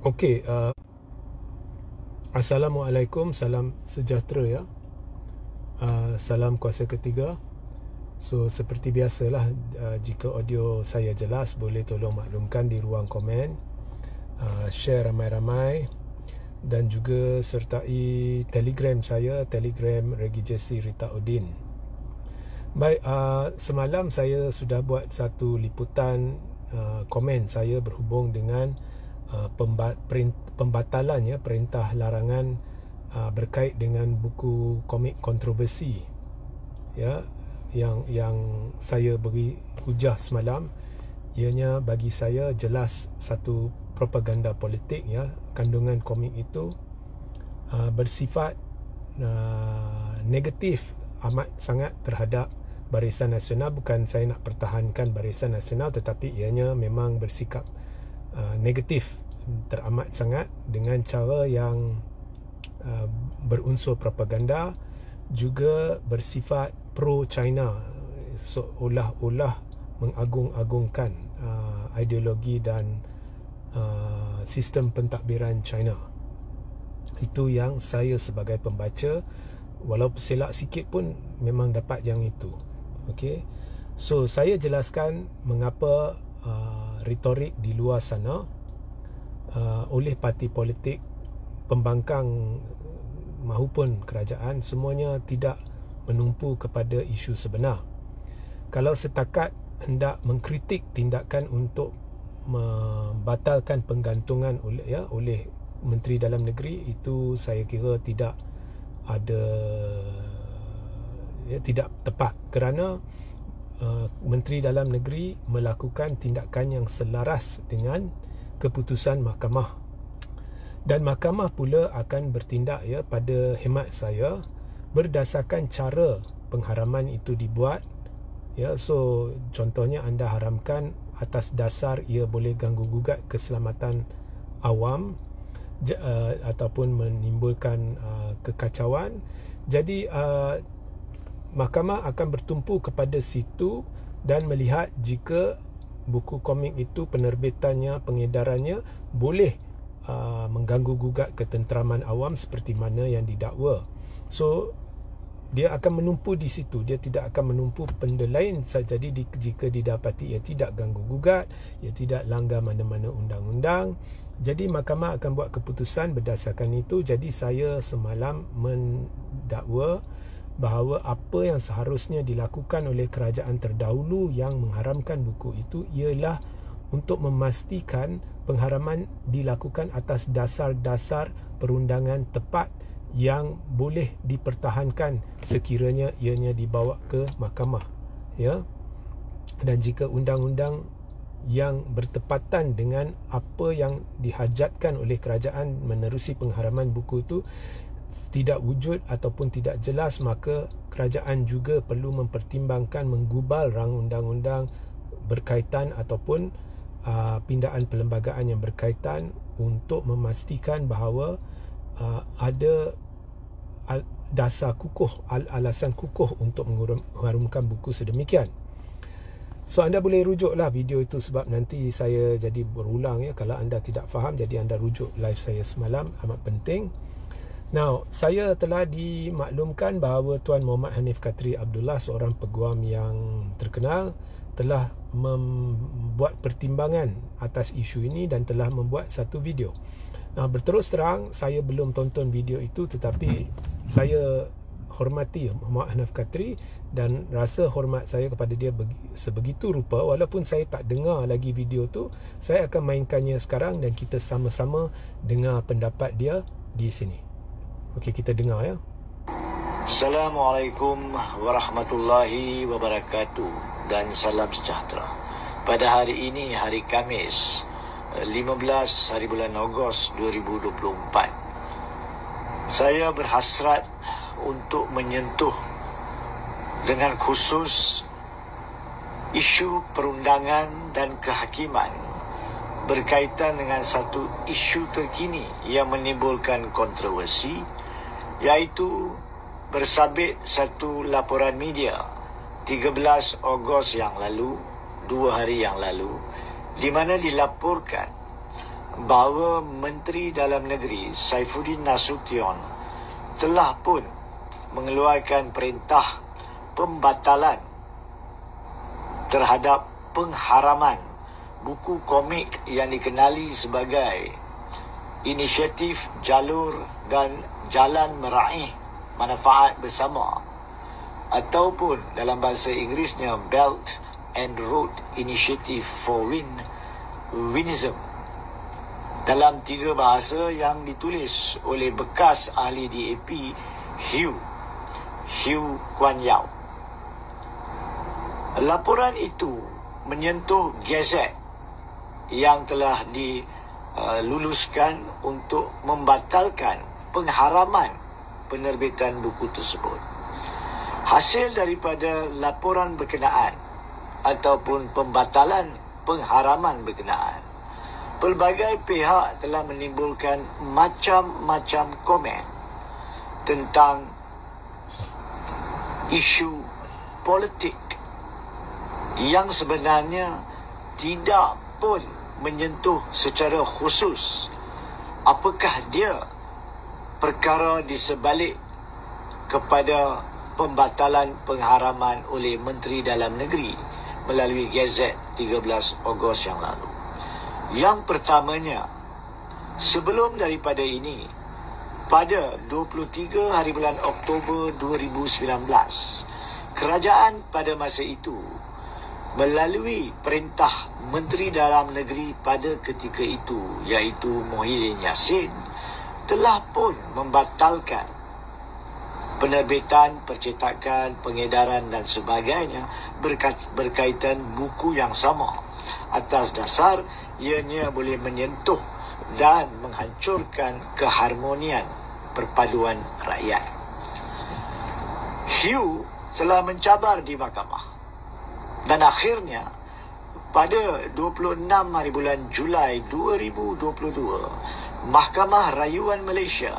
Okey, Assalamualaikum, salam sejahtera ya. Salam kuasa ketiga. So seperti biasalah, jika audio saya jelas, boleh tolong maklumkan di ruang komen, share ramai-ramai, dan juga sertai Telegram saya, Telegram Regi Jesse Rita Udin. Baik, semalam saya sudah buat satu liputan komen saya berhubung dengan pembatalan ya, perintah larangan berkait dengan buku komik kontroversi ya, yang saya beri hujah semalam. Ianya bagi saya jelas satu propaganda politik ya. Kandungan komik itu bersifat negatif amat sangat terhadap Barisan Nasional. Bukan saya nak pertahankan Barisan Nasional, tetapi ianya memang bersikap negatif teramat sangat dengan cara yang berunsur propaganda, juga bersifat pro-China, seolah-olah mengagung-agungkan ideologi dan sistem pentadbiran China. Itu yang saya sebagai pembaca, walaupun selak sikit pun memang dapat yang itu. Okey. So saya jelaskan mengapa retorik di luar sana oleh parti politik, pembangkang mahupun kerajaan, semuanya tidak menumpu kepada isu sebenar. Kalau setakat hendak mengkritik tindakan untuk membatalkan penggantungan oleh Menteri Dalam Negeri, itu saya kira tidak tepat, kerana Menteri Dalam Negeri melakukan tindakan yang selaras dengan keputusan mahkamah, dan mahkamah pula akan bertindak ya, pada hemat saya, berdasarkan cara pengharaman itu dibuat ya. So contohnya anda haramkan atas dasar ia boleh ganggu gugat keselamatan awam ataupun menimbulkan kekacauan. Jadi mahkamah akan bertumpu kepada situ dan melihat jika buku komik itu, penerbitannya, pengedarannya boleh mengganggu gugat ketenteraman awam seperti mana yang didakwa. So dia akan menumpu di situ, dia tidak akan menumpu benda lain. Jadi jika didapati ia tidak ganggu gugat, ia tidak langgar mana-mana undang-undang, jadi mahkamah akan buat keputusan berdasarkan itu. Jadi saya semalam mendakwa bahawa apa yang seharusnya dilakukan oleh kerajaan terdahulu yang mengharamkan buku itu ialah untuk memastikan pengharaman dilakukan atas dasar-dasar perundangan tepat yang boleh dipertahankan sekiranya ianya dibawa ke mahkamah ya. Dan jika undang-undang yang bertepatan dengan apa yang dihajatkan oleh kerajaan menerusi pengharaman buku itu tidak wujud ataupun tidak jelas, maka kerajaan juga perlu mempertimbangkan menggubal rang undang-undang berkaitan ataupun pindaan perlembagaan yang berkaitan untuk memastikan bahawa ada dasar kukuh, alasan kukuh untuk mengharumkan buku sedemikian. So anda boleh rujuklah video itu, sebab nanti saya jadi berulang ya kalau anda tidak faham. Jadi anda rujuk live saya semalam, amat penting. Now, saya telah dimaklumkan bahawa Tuan Muhammad Hanif Katri Abdullah, seorang peguam yang terkenal, telah membuat pertimbangan atas isu ini dan telah membuat satu video. Nah, berterus terang saya belum tonton video itu, tetapi saya hormati Muhammad Hanif Katri dan rasa hormat saya kepada dia sebegitu rupa. Walaupun saya tak dengar lagi video tu, saya akan mainkannya sekarang dan kita sama-sama dengar pendapat dia di sini. Okey, kita dengar ya. Assalamualaikum warahmatullahi wabarakatuh dan salam sejahtera. Pada hari ini, hari Khamis, 15 hari bulan Ogos 2024, saya berhasrat untuk menyentuh dengan khusus isu perundangan dan kehakiman berkaitan dengan satu isu terkini yang menimbulkan kontroversi, iaitu bersabit satu laporan media 13 Ogos yang lalu, 2 hari yang lalu, di mana dilaporkan bahawa Menteri Dalam Negeri Saifuddin Nasution telah pun mengeluarkan perintah pembatalan terhadap pengharaman buku komik yang dikenali sebagai Inisiatif Jalur dan Jalan Meraih Manfaat Bersama, ataupun dalam bahasa Inggerisnya Belt and Road Initiative for Winism, dalam 3 bahasa yang ditulis oleh bekas ahli DAP Hugh Kuan Yew. Laporan itu menyentuh Gazette yang telah diluluskan untuk membatalkan pengharaman penerbitan buku tersebut. Hasil daripada laporan berkenaan ataupun pembatalan pengharaman berkenaan, pelbagai pihak telah menimbulkan macam-macam komen tentang isu politik yang sebenarnya tidak pun menyentuh secara khusus apakah dia perkara di sebalik kepada pembatalan pengharaman oleh Menteri Dalam Negeri melalui Gazette 13 Ogos yang lalu. Yang pertamanya, sebelum daripada ini, pada 23 hari bulan Oktober 2019, kerajaan pada masa itu melalui perintah Menteri Dalam Negeri pada ketika itu, iaitu Muhyiddin Yassin, telah pun membatalkan penerbitan, percetakan, pengedaran dan sebagainya berkaitan buku yang sama, atas dasar ianya boleh menyentuh dan menghancurkan keharmonian perpaduan rakyat. Hugh telah mencabar di mahkamah dan akhirnya pada 26 hari bulan Julai 2022, Mahkamah Rayuan Malaysia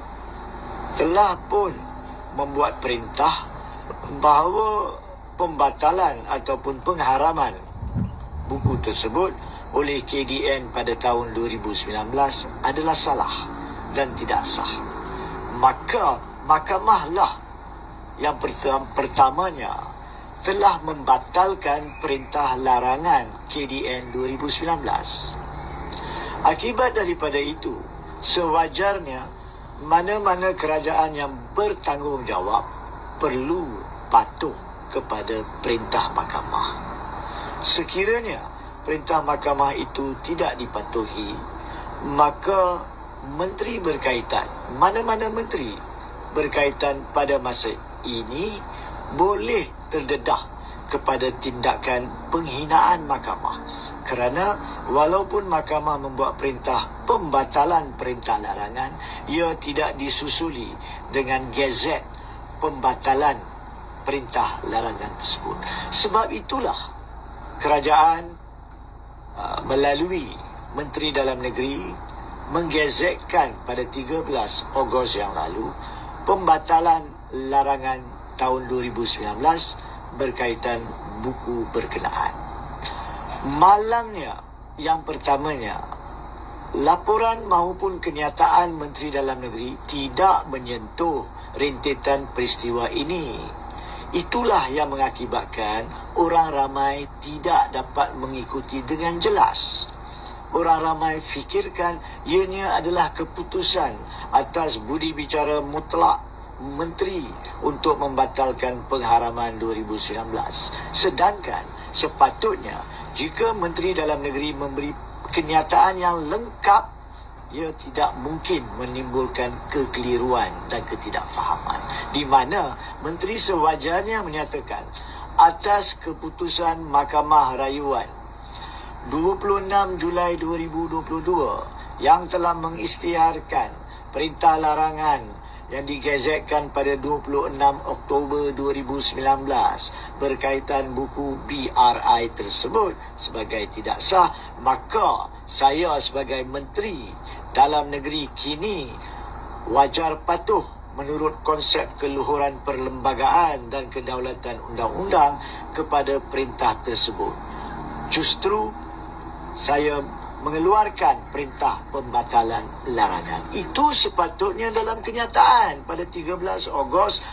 telah pun membuat perintah bahawa pembatalan ataupun pengharaman buku tersebut oleh KDN pada tahun 2019 adalah salah dan tidak sah. Maka mahkamahlah yang pertamanya telah membatalkan perintah larangan KDN 2019. Akibat daripada itu, sewajarnya mana-mana kerajaan yang bertanggungjawab perlu patuh kepada perintah mahkamah. Sekiranya perintah mahkamah itu tidak dipatuhi, maka menteri berkaitan, mana-mana menteri berkaitan pada masa ini boleh terdedah kepada tindakan penghinaan mahkamah, kerana walaupun mahkamah membuat perintah pembatalan perintah larangan, ia tidak disusuli dengan gazet pembatalan perintah larangan tersebut. Sebab itulah kerajaan melalui Menteri Dalam Negeri menggazetkan pada 13 Ogos yang lalu pembatalan larangan tahun 2019 berkaitan buku berkenaan. Malangnya, yang pertamanya, laporan maupun kenyataan Menteri Dalam Negeri tidak menyentuh rentetan peristiwa ini. Itulah yang mengakibatkan orang ramai tidak dapat mengikuti dengan jelas. Orang ramai fikirkan ianya adalah keputusan atas budi bicara mutlak Menteri untuk membatalkan pengharaman 2019. Sedangkan sepatutnya jika Menteri Dalam Negeri memberi kenyataan yang lengkap, ia tidak mungkin menimbulkan kekeliruan dan ketidakfahaman, di mana Menteri sewajarnya menyatakan atas keputusan Mahkamah Rayuan 26 Julai 2022 yang telah mengisytiharkan perintah larangan yang digazetkan pada 26 Oktober 2019 berkaitan buku BRI tersebut sebagai tidak sah, maka saya sebagai Menteri Dalam Negeri kini wajar patuh menurut konsep keluhuran perlembagaan dan kedaulatan undang-undang kepada perintah tersebut. Justru saya mengeluarkan perintah pembatalan larangan. Itu sepatutnya dalam kenyataan pada 13 Ogos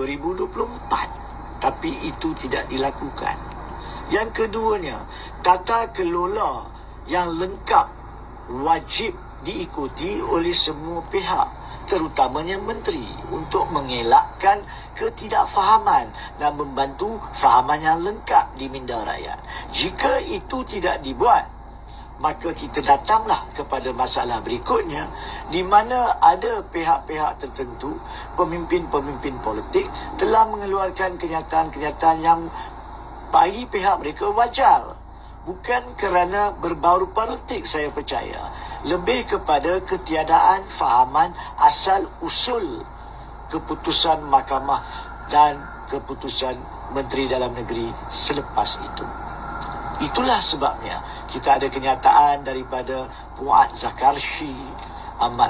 2024. Tapi itu tidak dilakukan. Yang keduanya, tata kelola yang lengkap wajib diikuti oleh semua pihak, terutamanya menteri, untuk mengelakkan ketidakfahaman dan membantu fahaman yang lengkap di minda rakyat. Jika itu tidak dibuat, maka kita datanglah kepada masalah berikutnya, di mana ada pihak-pihak tertentu, pemimpin-pemimpin politik telah mengeluarkan kenyataan-kenyataan yang bagi pihak mereka wajar. Bukan kerana berbau politik, saya percaya. Lebih kepada ketiadaan fahaman asal-usul keputusan mahkamah dan keputusan Menteri Dalam Negeri selepas itu. Itulah sebabnya kita ada kenyataan daripada Puan Zakarshi, Ahmad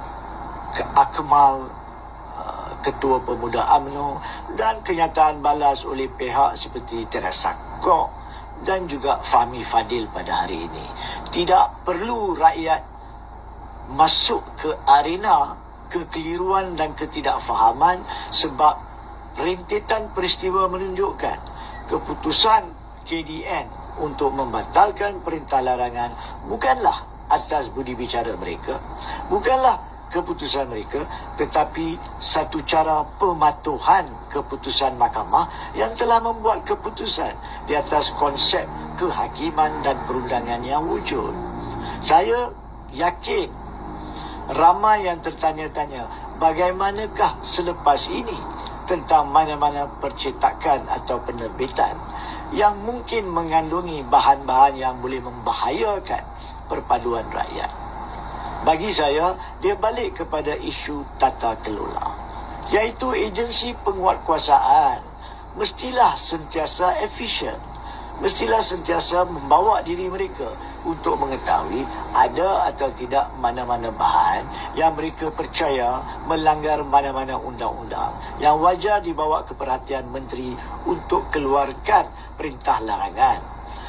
Akmal, Ketua Pemuda UMNO, dan kenyataan balas oleh pihak seperti Teresa Kok dan juga Fahmi Fadil pada hari ini. Tidak perlu rakyat masuk ke arena kekeliruan dan ketidakfahaman, sebab rentetan peristiwa menunjukkan keputusan KDN untuk membatalkan perintah larangan bukanlah atas budi bicara mereka, bukanlah keputusan mereka, tetapi satu cara pematuhan keputusan mahkamah yang telah membuat keputusan di atas konsep kehakiman dan perundangan yang wujud. Saya yakin ramai yang tertanya-tanya bagaimanakah selepas ini tentang mana-mana percetakan atau penerbitan yang mungkin mengandungi bahan-bahan yang boleh membahayakan perpaduan rakyat. Bagi saya, dia balik kepada isu tata kelola, iaitu agensi penguatkuasaan mestilah sentiasa efisien, mestilah sentiasa membawa diri mereka untuk mengetahui ada atau tidak mana-mana bahan yang mereka percaya melanggar mana-mana undang-undang yang wajar dibawa ke perhatian menteri untuk keluarkan perintah larangan.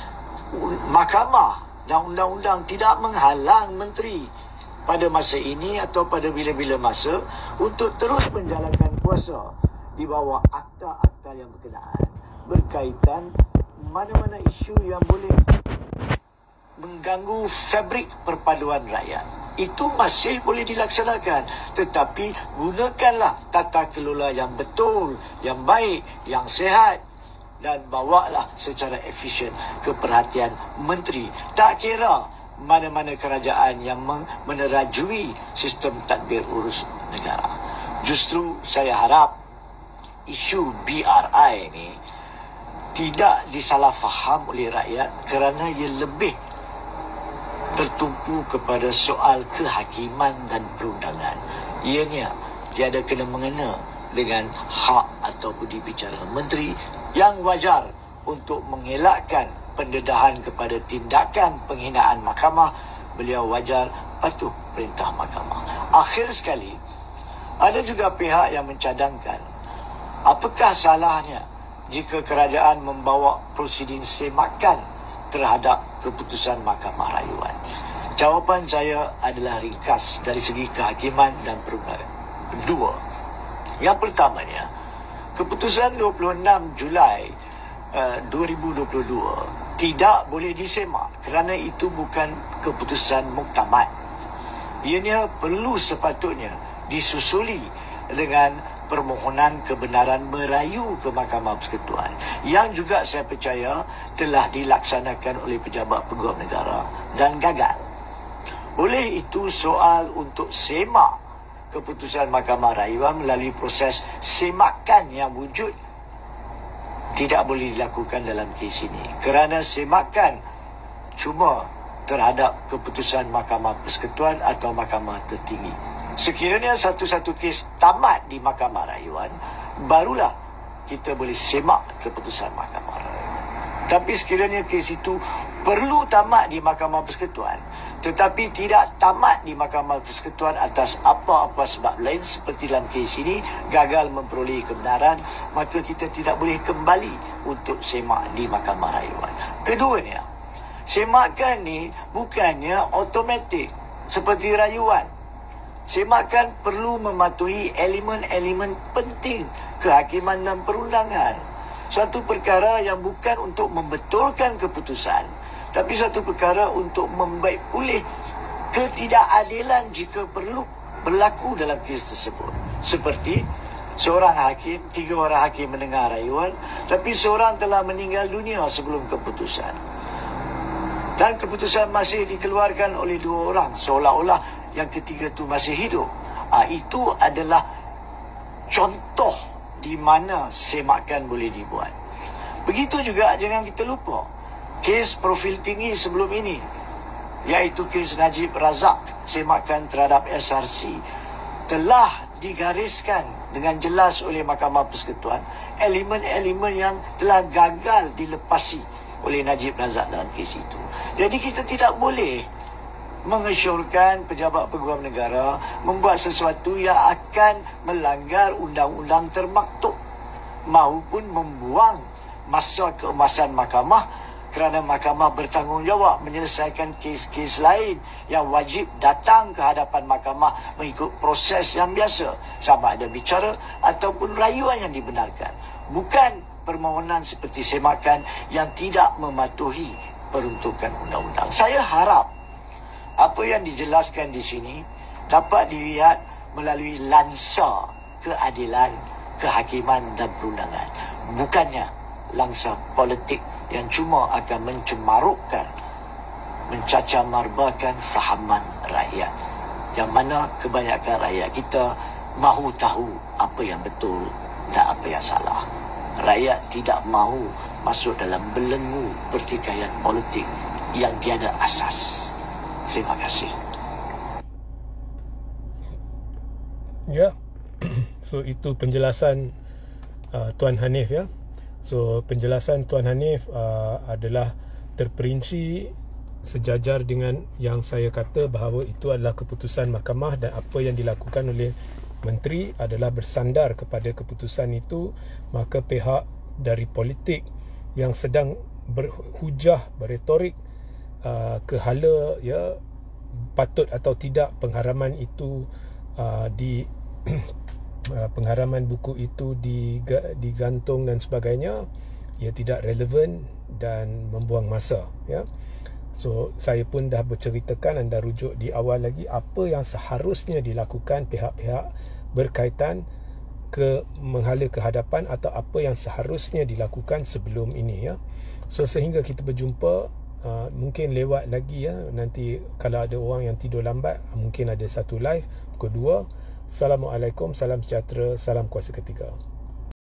Mahkamah dan undang-undang tidak menghalang menteri pada masa ini atau pada bila-bila masa untuk terus menjalankan kuasa di bawah akta-akta yang berkenaan berkaitan mana-mana isu yang boleh mengganggu fabrik perpaduan rakyat. Itu masih boleh dilaksanakan, tetapi gunakanlah tata kelola yang betul, yang baik, yang sihat, dan bawalah secara efisien ke perhatian menteri. Tak kira mana-mana kerajaan yang menerajui sistem tadbir urus negara. Justru saya harap isu BRI ini tidak disalahfaham oleh rakyat kerana ia lebih tertumpu kepada soal kehakiman dan perundangan. Ianya tiada kena-mengena dengan hak atau budi bicara menteri yang wajar untuk mengelakkan pendedahan kepada tindakan penghinaan mahkamah. Beliau wajar patuh perintah mahkamah. Akhir sekali, ada juga pihak yang mencadangkan apakah salahnya jika kerajaan membawa prosiding semakan terhadap keputusan Mahkamah Rayuan. Jawapan saya adalah ringkas dari segi kehakiman dan perundangan. Dua. Yang pertamanya, keputusan 26 Julai 2022 tidak boleh disemak kerana itu bukan keputusan muktamad. Ianya perlu sepatutnya disusuli dengan permohonan kebenaran merayu ke Mahkamah Persekutuan yang juga saya percaya telah dilaksanakan oleh pejabat peguam negara dan gagal. Oleh itu, soal untuk semak keputusan Mahkamah Rayuan melalui proses semakan yang wujud tidak boleh dilakukan dalam kes ini kerana semakan cuma terhadap keputusan Mahkamah Persekutuan atau Mahkamah Tertinggi. Sekiranya satu-satu kes tamat di Mahkamah Rayuan, barulah kita boleh semak keputusan Mahkamah Rayuan. Tapi sekiranya kes itu perlu tamat di Mahkamah Persekutuan, tetapi tidak tamat di Mahkamah Persekutuan atas apa-apa sebab lain seperti dalam kes ini, gagal memperoleh kebenaran, maka kita tidak boleh kembali untuk semak di Mahkamah Rayuan. Keduanya, Semakan ni bukannya automatik seperti rayuan. Semakan perlu mematuhi elemen-elemen penting kehakiman dan perundangan. Suatu perkara yang bukan untuk membetulkan keputusan, tapi satu perkara untuk membaik pulih ketidakadilan jika perlu berlaku dalam kes tersebut. Seperti seorang hakim, 3 orang hakim mendengar rayuan, tapi seorang telah meninggal dunia sebelum keputusan. Dan keputusan masih dikeluarkan oleh 2 orang, seolah-olah yang ketiga tu masih hidup. Itu adalah contoh di mana semakan boleh dibuat. Begitu juga jangan kita lupa kes profil tinggi sebelum ini, iaitu kes Najib Razak semakan terhadap SRC, telah digariskan dengan jelas oleh Mahkamah Persekutuan elemen-elemen yang telah gagal dilepasi oleh Najib Razak dalam kes itu. Jadi kita tidak boleh mengesyorkan pejabat peguam negara membuat sesuatu yang akan melanggar undang-undang termaktub maupun membuang masa keemasan mahkamah, kerana mahkamah bertanggungjawab menyelesaikan kes-kes lain yang wajib datang ke hadapan mahkamah mengikut proses yang biasa, sama ada bicara ataupun rayuan yang dibenarkan, bukan permohonan seperti semakan yang tidak mematuhi peruntukan undang-undang. Saya harap apa yang dijelaskan di sini dapat dilihat melalui lensa keadilan, kehakiman dan perundangan, bukannya lensa politik yang cuma akan mencemarukkan, mencacamarbakan fahaman rakyat, yang mana kebanyakan rakyat kita mahu tahu apa yang betul dan apa yang salah. Rakyat tidak mahu masuk dalam belenggu pertikaian politik yang tiada asas. Terima kasih. Ya, so itu penjelasan Tuan Hanif ya. So penjelasan Tuan Hanif adalah terperinci sejajar dengan yang saya kata bahawa itu adalah keputusan mahkamah dan apa yang dilakukan oleh menteri adalah bersandar kepada keputusan itu. Maka pihak dari politik yang sedang berhujah, berretorik kehala ya patut atau tidak pengharaman itu pengharaman buku itu digantung dan sebagainya, ia tidak relevan dan membuang masa ya. So saya pun dah berceritakan, anda rujuk di awal lagi apa yang seharusnya dilakukan pihak-pihak berkaitan ke menghala ke hadapan atau apa yang seharusnya dilakukan sebelum ini ya. So sehingga kita berjumpa mungkin lewat lagi ya, nanti kalau ada orang yang tidur lambat mungkin ada satu live pukul 2. Assalamualaikum, salam sejahtera, salam kuasa ketiga.